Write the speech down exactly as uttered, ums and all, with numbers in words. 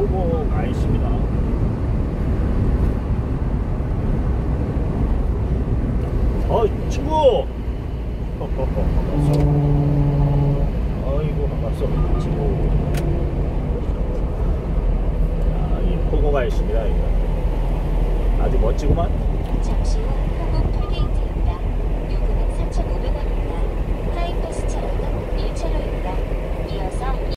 포고 아이씨입니다. 어 친구. 반갑소. 아이고 반갑소 친구. 자, 이 포고 아이씨입니다. 아주 멋지구만. 잠시 후